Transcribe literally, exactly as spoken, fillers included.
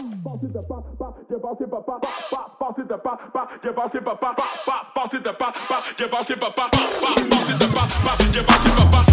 Pensez de pas, pas, j'ai pensé pas, pas, pas, pensez de pas, pas, j'ai pensé pas, pas, pas, pensez de pas, pas, j'ai pensé pas, pas, pas, pensez de pas, pas, j'ai pensé pas, pas.